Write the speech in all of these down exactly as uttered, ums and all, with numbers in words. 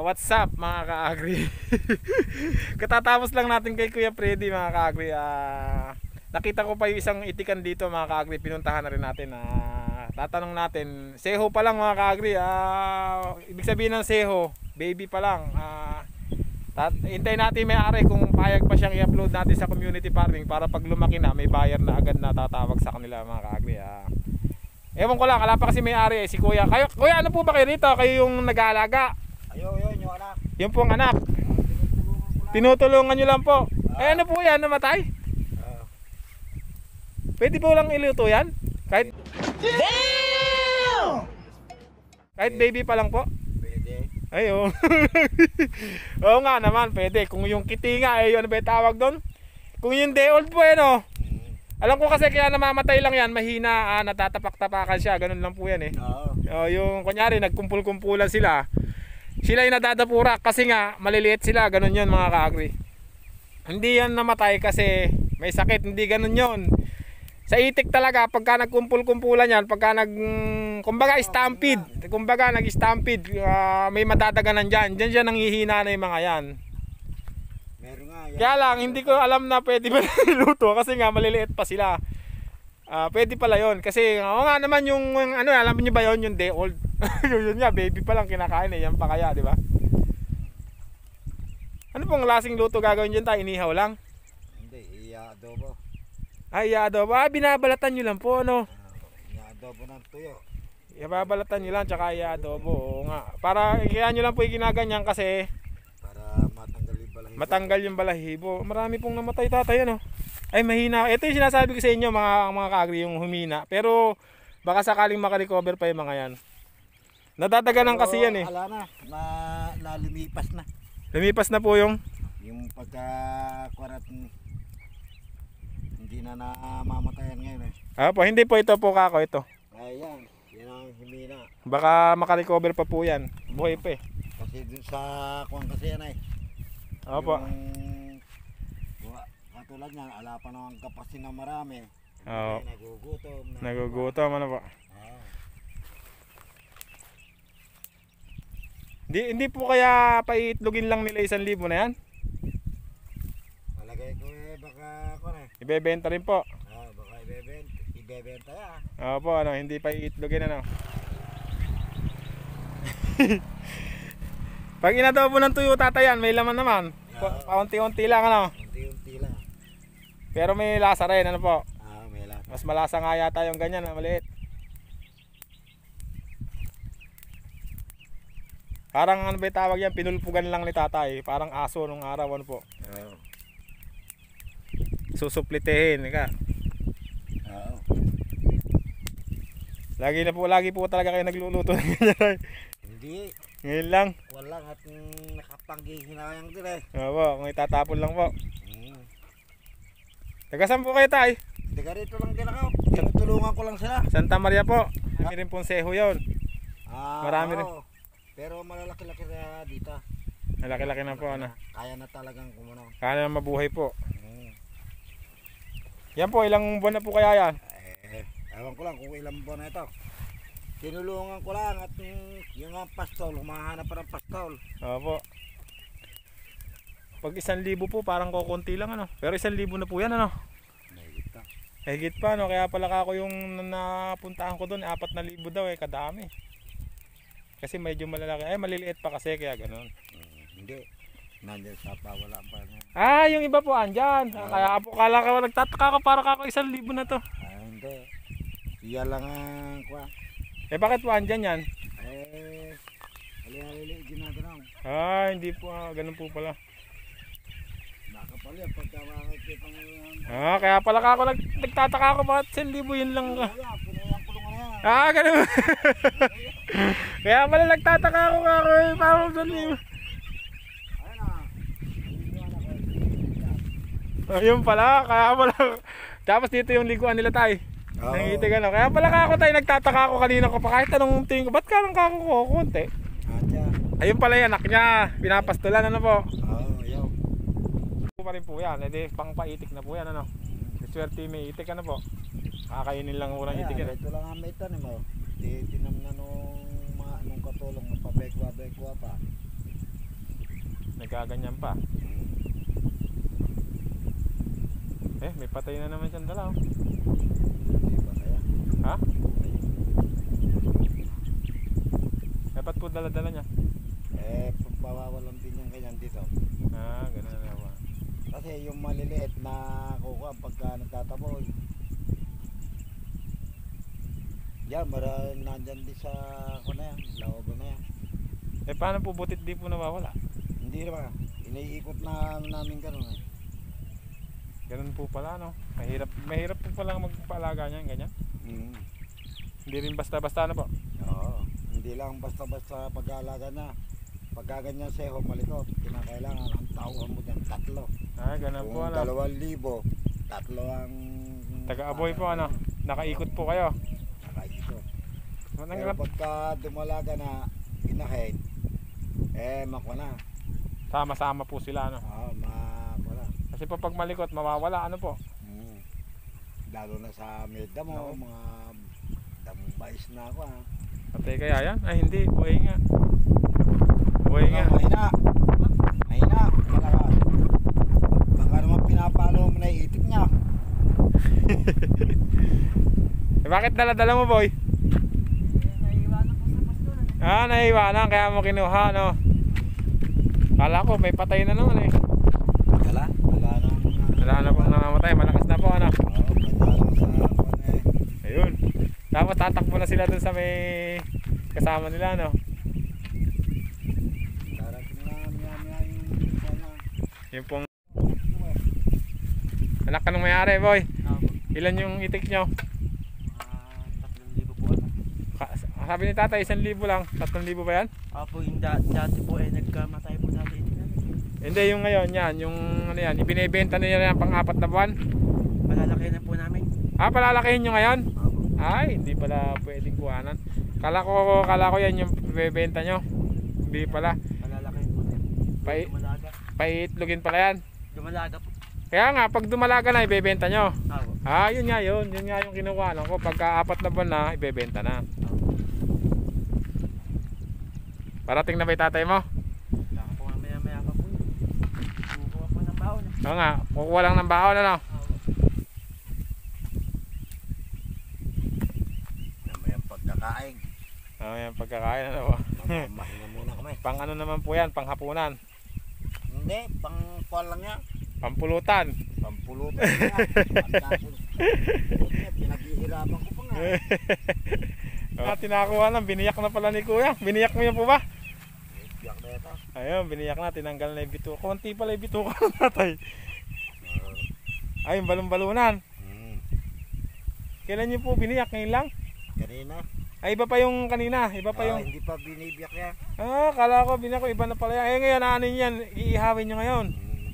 what's up mga ka-agri? Katatapos lang natin kay Kuya Freddy mga ka-agri. Uh, nakita ko pa yung isang itikan dito mga ka-agri. Pinuntahan na rin natin. Uh, tatanong natin, seho pa lang mga ka-agri. Uh, ibig sabihin ng seho, baby pa lang. Uh, Hintayin natin may ari kung payag pa siyang i-upload natin sa community farming para pag lumaki na may buyer na agad na tatawag sa kanila mga ka-agri. Uh, ewan ko lang, wala pa kasi may ari eh, si Kuya. Kayo, Kuya, ano po ba kayo rito? Kayo yung nag-aalaga? Ayo, yun, yung anak. Yung pong anak. Tinutulungan nyo lang po. Ah. Eh ano po yan, namatay? Ah. Pwede po lang iluto yan? Kahit Damn! Kahit baby pa lang po? Pwede. Ay oo. Oo nga naman, pwede. Kung yung kiti nga, eh, ano ba yung tawag doon? Kung yung day old po eh no? Hmm. Alam ko kasi kaya namamatay lang yan, mahina, ah, natatapak-tapakan siya, ganun lang po yan eh. Oo. Oh, yung kunyari, nagkumpul-kumpulan sila. Sila yung nadadapura kasi nga maliliit sila, ganun yun mga ka-agri. Hindi yan namatay kasi may sakit, hindi ganun yun. Sa itik talaga, pagka nagkumpul-kumpulan yan, pagka nag, kumbaga stampede, kumbaga nag-stampede, uh, may madadaganan dyan, dyan siya nanghihina na yung mga yan. Meron nga yan. Kaya lang, hindi ko alam na pwede ba niluto kasi nga maliliit pa sila. Uh, pwede pala yun kasi oo nga naman yung, yung ano, alam niyo ba yun, yung day old. Yun nga, baby pa lang kinakain eh, yan pa kaya, di ba? Ano pong lasing luto gagawin dyan tayo? Inihaw lang? Hindi, i-adobo. Ay, i-adobo. Ah, binabalatan nyo lang po, ano? Uh, i-adobo ng tuyo. Ibabalatan nyo lang, tsaka i-adobo. Oo nga. Para, kaya nyo lang po yung ginaganyan kasi para matanggal yung balahibo. Matanggal yung balahibo. Marami pong namatay tatay, ano? Ay, mahina. Ito yung sinasabi ko sa inyo, mga, mga ka-agri, yung humina. Pero, baka sakaling makarecover pa yung mga yan. Nadadaganan kasi yan eh. Ala na, na, na lumipas na. Lumipas na po yung? Yung pagka-kwarat, hindi na namamatayan ngayon eh. Ah po, hindi po ito po kako ito. Ayan, yan ang humina. Baka makarecover pa po yan. Buhay pa eh. Kasi dun sa kuwan kasi yan eh. Opo. Yung, katulad niyan, ala pa naman kapasin na marami. Oo. Nagugutom. Na, Nagugutom, ano po? Oo. Hindi, hindi po kaya paitlogin lang nila isang libo na yan? Malagay ko eh, baka ako na eh. Ibebenta rin po. Ah, baka ibebenta, ibebenta ya. Opo, ano, hindi paitlogin ano. Pag inadobo ng tuyo tatayan, may laman naman. Yeah. Paunti-unti lang ano. Unti-unti lang. Pero may lasa rin, ano po? Ah, may lasa. Mas malasa nga yata yung ganyan na maliit. Parang ano ba tawag yan, pinulpugan lang ni tatay. Parang aso nung araw, ano po. Oo. Susuplitehin, ka. Oo. Lagi na po, lagi po talaga kayo nagluluto ng ganyan. Hindi. Ngayon lang. Wala at mm, nakapanghihinayang din eh. Opo, kung itatapon lang po. Hmm. Tagasan po kayo tay? Tiga rito lang din ako. Tinutulungan ko lang sila. Santa Maria po. Kami rin pong seho yun. Ah, Marami oo. rin. Pero malalaki-laki na dito. Malaki-laki na po ano. Kaya na talagang kumano. Kaya na mabuhay po. Hmm. Yan po, ilang buwan na po kaya yan? Eh, ewan ko lang kung ilang buwan na ito. Tinulungan ko lang at yung, yung nga pastol, humahanap pa ng pastol. Opo. Pag isang libo po, parang kukunti lang ano. Pero isang libo na po yan ano. Mahigit pa. Higit pa no, kaya pala ako yung napuntahan ko doon, apat na libo daw eh, kadami. Kasi medyo malalaki, ay maliliit pa kasi kaya ganun. Hmm, hindi. Nandiyan sa pawala pa niya. Ah, yung iba po andyan. Ah, kaya po kala ko nagtataka ko para kako isang libo na to. Ah, hindi. Iyan lang ang kuha. Eh bakit po andyan yan? Eh, alili-alili ginaganaw. Ah, hindi po, ah, ganun po pala. Nakapali, pagka makakita mo yan. Ah, kaya pala kako nag, nagtataka ako bakit isang libo yun lang. Kaya, pinayang kulungan na yan. Ah, ganun. Kaya pala nagtataka ako kako eh, parang isang libo. Ayun na. Ayun pala, kaya pala. Tapos dito yung liguan nila tayo. Oo. Nangitig ano. Kaya pala kako tayo nagtataka ako kanina ko pa kahit anong tingin ko. Ba't ka lang kako ko? Kunti. Andyan. Ayun pala yung anak niya. Pinapastulan ano po. Oo, yaw. Pa rin po yan. Edi pang paitik na po yan ano. Swerte may itik ano po. Kakainin lang murang itik yan. Ito lang ang may tanim mo. Di tinam na nung, nung katulong ng pabekwa-bekwa pa. Nagkaganyan pa. Eh, may patay na naman siyang dala. Oh. Hindi ba kaya? Ha? Dapat po dala-dala niya. Eh, pawawalan din yung ganyan dito. Ah, ganun na naman. Kasi yung maliliit na kukuha pagka nagtataboy. Yan, mara nandyan din sa ako na yan, laobo na yan. Eh, paano po butit di po nawawala? Hindi naman, iniikot na namin gano'n eh. Ganun po pala, no? Mahirap, mahirap po pala magpaalaga niyan, ganyan. Mm. Hindi rin basta-basta, ano po? Oo, hindi lang basta-basta pag-aalaga na. Pagka ganyan seho malikot, kinakailangan ang tauhan mo dyan, tatlo. Ah, ganun po, Kung ano? dalawang libo, tatlo ang... Taga-aboy po, ano? Nakaikot po kayo. Nakaikot. Pero Mananggap. pagka dumalaga na inahin, eh makwa na. Sama-sama po sila, ano? Oo, makwa na. Kasi po pag malikot, mawawala, ano po? Mm. Lalo na sa medda mo, No. mga damong mais na ako ha. Patay kaya yan? Ay, hindi. Buhay nga. Buhay nga. Mahina. Mahina. Malakas. Baka naman pinapalo mo na itik niya. Eh, bakit dala-dala mo, boy? Naiiwanan ko sa pastor. Ah, naiiwanan. Kaya mo kinuha, no? Kala ko, may patay na naman, eh. Wala. Wala na. Wala na pong namamatay. Malakas na po, ano? Oo, panalo sa pan eh. Ayun. Tapos tatakbo na sila dun sa may kasama nila, no? Darating na maya-maya yung sana. Yung pong anak ka nung may-ari, boy. Opo. Ilan yung itik nyo? Mga tatlong libo po ata. Ka- Sabi ni tatay, isang libo lang. Tatlong libo ba yan? Opo, yung da- dati po eh, nagkamatay po dati. Hindi, yung ngayon, yan. Yung ano yan, ibinibenta nila yan pang apat na buwan. Malalaki na po namin. Ah, palalakihin nyo ngayon? Opo. Ay, hindi pala pwedeng kuhanan. Kala ko, kala ko yan yung bebenta nyo. Hindi pala. Malalaki po na. Pai- Dumalaga. Paiitlogin pala yan. Dumalaga po. Kaya nga, pag dumalaga na, ibebenta nyo. Opo. Ah, yun nga yun. Yun nga yung kinukuha ko. Pagka apat na buwan na, ibebenta na. Parating na ba yung tatay mo? Baka po mamaya maya pa po yun. Kukuha po ng baon. Oo nga, kukuha lang ng baon, ano? Opo. Namayang pagkakain. Oo, yan, pagkakain, ano ba? Mamahinga muna kami. Pang ano naman po yan, pang hapunan. Hindi, pang kuwan lang yan. Pampulutan. Pampulutan yan. Pantapos. Buti nga, pinaghihirapan ko pa nga. Ah, tinakuha lang, biniyak na pala ni kuya. Biniyak mo yan po ba? Biyak na ito. Ayun, biniyak na, tinanggal na yung bituka. Kunti pala yung bituka ng tatay. Ayun, balon-balunan. Hmm. Kailan niyo po biniyak? Ngayon lang? Kanina. Ay, iba pa yung kanina. Iba pa Ah, yung... hindi pa binibiyak yan. Ah, kala ko, biniyak ko, iba na pala yan. Eh, ngayon, ano yan? Iihawin nyo ngayon. Hmm.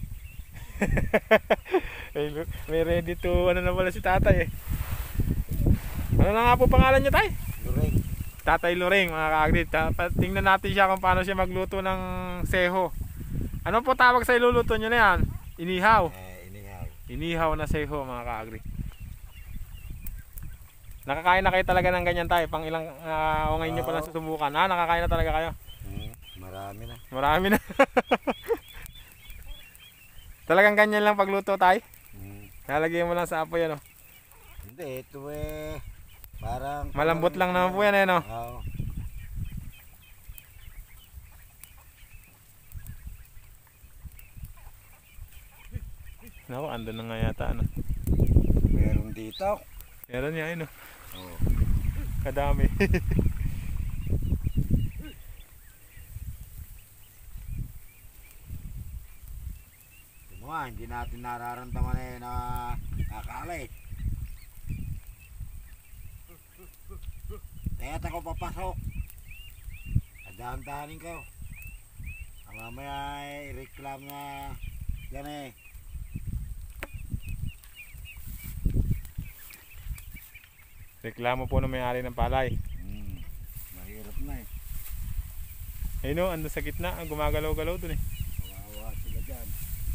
Eh, look, may ready to, ano na pala si tatay eh. Ano na nga po pangalan niyo, tay? Luring. Tatay Luring, mga kaagrid. Tingnan natin siya kung paano siya magluto ng seho. Ano po tawag sa iluluto nyo na yan? Inihaw. Eh, inihaw. Inihaw na seho, mga kaagrid. Nakakain na kayo talaga ng ganyan tayo. Pang ilang uh, o ngayon nyo palang susubukan. Ah, nakakain na talaga kayo. Hmm. Marami na. Marami na. Talagang ganyan lang pagluto tayo. Hmm. Nalagyan mo lang sa apoy, ano. Hindi, ito eh. Parang... Malambot lang naman po yan, eh, no? Oo. Naku, andun na nga yata, ano. Meron dito. Meron niya, ano. Oo. Kadami. Ito mga, hindi natin nararamdaman eh na kakalit. Kaya ako papasok. Adahan-dahanin ko. Ang mamaya eh, i-reclam na yan eh. Reklamo po ng may-ari ng palay. Hmm. Mahirap na eh. Ayun o, ando sa gitna. Ang gumagalaw-galaw dun eh. Kawawa sila dyan.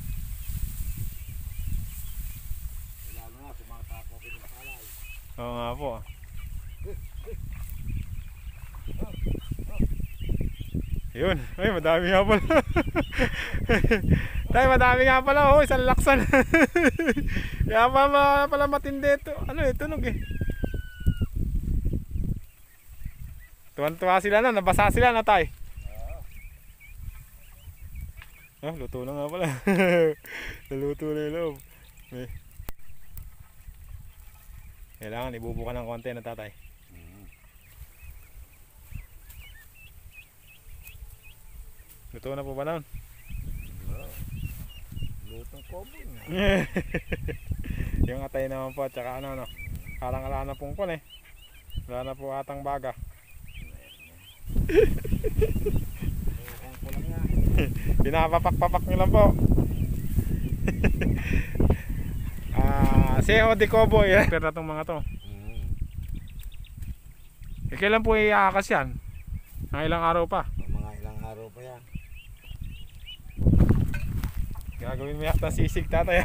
Lalo nga sumasakopin ng palay. Oo nga po. Yun, ay madami nga pala. Tay, madami nga pala, oh, isang laksan. Kaya pa ma- pala matindi ito. Ano eh, tunog eh. Tuwan-tuwa sila na, nabasa sila na tay. Ah, luto na nga pala. Naluto na yung loob. May. Kailangan ibubuka ng konti na tatay. Luto na po ba nun? Lutong kobo na. Yung atay naman po, tsaka ano no. Parang wala na pong pon eh. Wala na po atang baga. Ang pulang nga. Pinapapak-papak nyo lang po. Ah, Seho de Coboy. Pero na tong mga to. Mm. Eh, kailan po iaakas yan? Ang ilang araw pa. Mga ilang araw pa yan. Gagawin mo yata sisig tatay.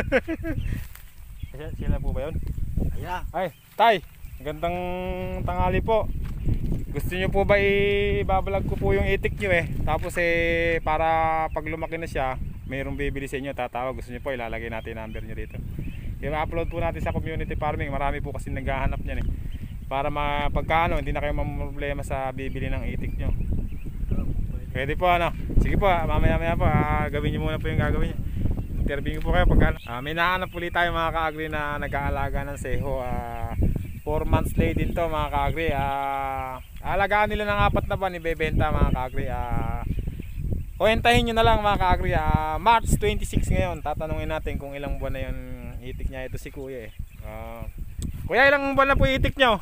Kasi sila po ba yun? Ayan. Ay, tay, gandang tanghali po. Gusto nyo po ba ibabalag ko po yung itik nyo eh. Tapos eh, para pag lumaki na siya, mayroong bibili sa inyo, tatawag. Gusto nyo po, ilalagay natin yung number nyo dito. I-upload po natin sa community farming. Marami po kasi naghahanap nyan eh. Para mapagkano, hindi na kayo mamroblema sa bibili ng itik nyo. Pwede po ano. Sige po, mamaya maya po, ah, gawin nyo muna po yung gagawin nyo. Interview po kayo pagkano. Ah, may nahanap ulit tayo mga ka-agri na nag-aalaga ng seho. Ah, four months late din to mga ka-agri. Ah, alagaan nila ng apat na buwan, ibebenta mga ka-agri. Ah, kuwentahin nyo na lang mga ka-agri. Ah, March twenty-six ngayon. Tatanungin natin kung ilang buwan na yung itik niya. Ito si kuya eh. Ah, kuya, ilang buwan na po itik nyo?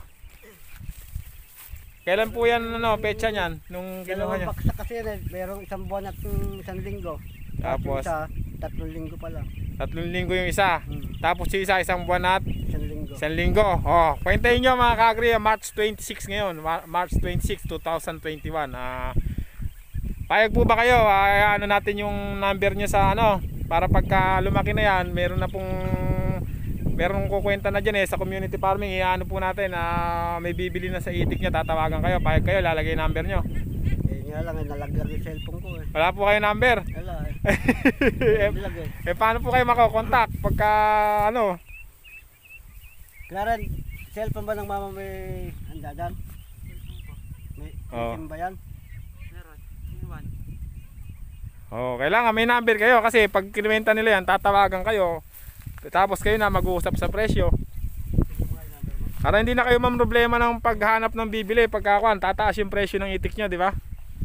Kailan po yan, ano, petsa niyan? Nung kinuha nyo? Dalawang baksa kasi yan eh. Merong isang buwan at mm, isang linggo. Tapos? Tapos isa, tatlong linggo pa lang. Tatlong linggo yung isa. Hmm. Tapos yung isa, isang buwan at Isang linggo. isang linggo. Oh, kwentahin nyo mga ka-agri, March twenty-six ngayon. Ma- March twenty-six, twenty twenty-one. Ah, payag po ba kayo? Ah, ano natin yung number nyo sa ano? Para pagka lumaki na yan, meron na pong meron kukwenta na dyan eh sa community farming. Iano po natin na ah, may bibili na sa itik nyo. Tatawagan kayo. Payag kayo, lalagay yung number nyo. Eh nga lang, eh, nalaglag yung cellphone ko eh. Wala po kayo number. Wala eh. eh, Nalaglag eh. eh paano po kayo makokontakt pagka ano? Claren, cellphone ba ng mama may andadan? May Oo. SIM ba yan? Meron. Iwan. Oh, kailangan may number kayo kasi pag kinuwenta nila yan, tatawagan kayo. Tapos kayo na mag-uusap sa presyo. Para hindi na kayo mamroblema ng paghanap ng bibili. Pagkakuan, tataas yung presyo ng itik nyo, di ba?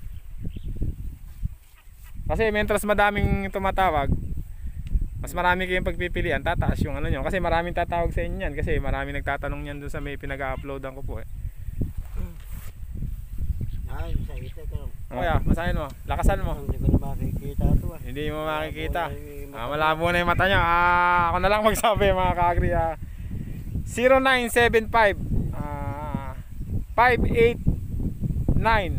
Kasi mentras madaming tumatawag, mas marami kayong pagpipilian, tataas yung ano nyo. Kasi maraming tatawag sa inyo yan. Kasi maraming nagtatanong yan dun sa may pinag-uploadan ko po eh. Ay, sa itik ko. O kaya, masahin mo, lakasan mo. Hindi ko na makikita ito ah. Hindi mo makikita. Malabo na yung Ah, mata. malabo na yung mata nyo. Ah, ako na lang magsabi mga ka-agri. Ah, zero nine seven five ah, five eight nine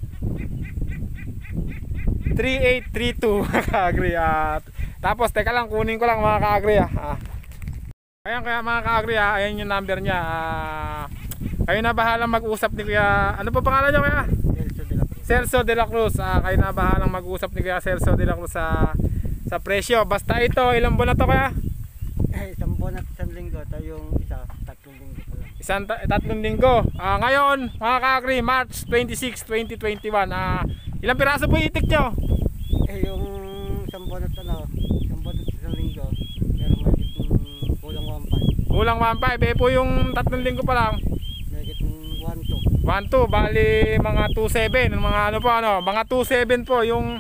three eight three two mga ka-agri. Ah, tapos teka lang, kunin ko lang mga ka-agri. Ah. Ah. Ayan kaya mga ka-agri, ah, ayan yung number niya. Ah, kayo na bahalang mag-usap ni Kuya. Ano pa pangalan niyo kaya? Celso de la Cruz. Celso de la Cruz. Ah, kayo na bahalang mag-usap ni Kuya Celso de la Cruz sa sa presyo. Basta ito, ilang buwan na to kaya? Eh, isang buwan at isang linggo. Tayo yung isa, tatlong linggo pa lang. Isang ta- tatlong linggo. Ah, ngayon, mga ka-agri, March twenty-six, twenty twenty-one. Ah, ilang piraso po itik nyo? Eh, yung isang buwan at ano, isang buwan at isang linggo. Pero may itong kulang one five. Kulang one five. Eh po yung tatlong linggo pa lang. May itong one two. one two, bali mga two seven. Mga ano po, ano, mga two seven po. Yung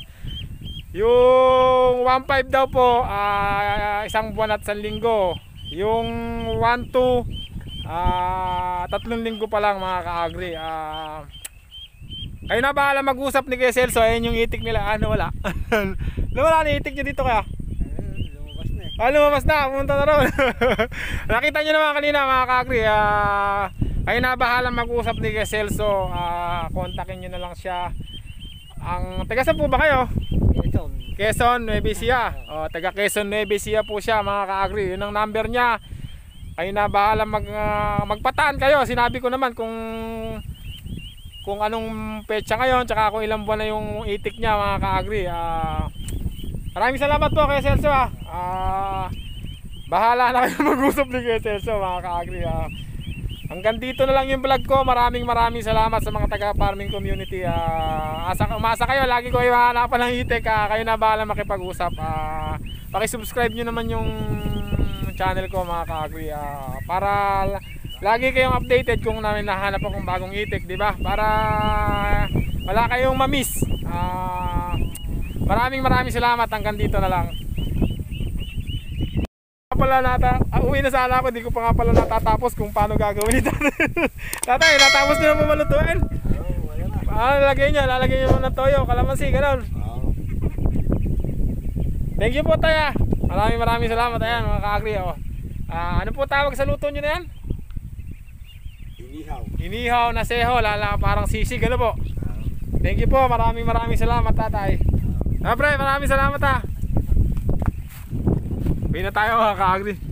yung one five daw po, ah, isang buwan at isang linggo. Yung one two, ah, tatlong linggo pa lang mga ka-agri. Ah, kayo na bahala mag-usap ni Kuya Celso. Ayun yung itik nila. Ano, wala? Nawala na itik nyo dito kaya? Eh, lumabas na eh. Ah, lumabas na, pumunta na ron. Nakita nyo naman kanina mga ka-agri. Ah, kayo na bahala mag-usap ni Kuya Celso. Ah, kontakin nyo na lang siya. Ang taga saan po ba kayo? Quezon. Quezon, Nueva Ecija. Oh, taga Quezon, Nueva Ecija po siya mga ka-agri. Yun ang number niya. Kayo na bahala mag, uh, magpataan kayo. Sinabi ko naman kung kung anong petsa ngayon, tsaka kung ilang buwan na yung itik niya mga ka-agri. Ah, maraming salamat po kay Celso ah. Ah, bahala na kayo mag-usap din kay Celso mga ka-agri ah. Hanggang dito na lang yung vlog ko. Maraming maraming salamat sa mga taga-farming community. Ah, asa, umasa kayo, lagi ko ihahanapan ng itik. Ah, kayo na bahala makipag-usap. Ah, paki-subscribe nyo naman yung channel ko mga ka-agri. Ah, para lagi kayong updated kung namin nahanap akong bagong itik, di ba? Para wala kayong ma-miss. Ah, maraming maraming salamat. Hanggang dito na lang. Pala nata, ah, uwi na sana ako, di ko pa nga pala natatapos kung paano gagawin ito. Tatay, natapos nyo na po malutuin. Oo, wala na. Ah, lalagay nyo, lalagay nyo ng toyo, kalamansi, ganun. Oo. Thank you po tayo. Maraming maraming salamat ayan mga ka-agri. Oh. Ah, ano po tawag sa luto nyo na yan? Inihaw. Inihaw na seho, lala parang sisig, ano po? Thank you po, maraming maraming salamat tatay. Ah, pre, maraming salamat ha. Uwi na tayo mga ka-agri.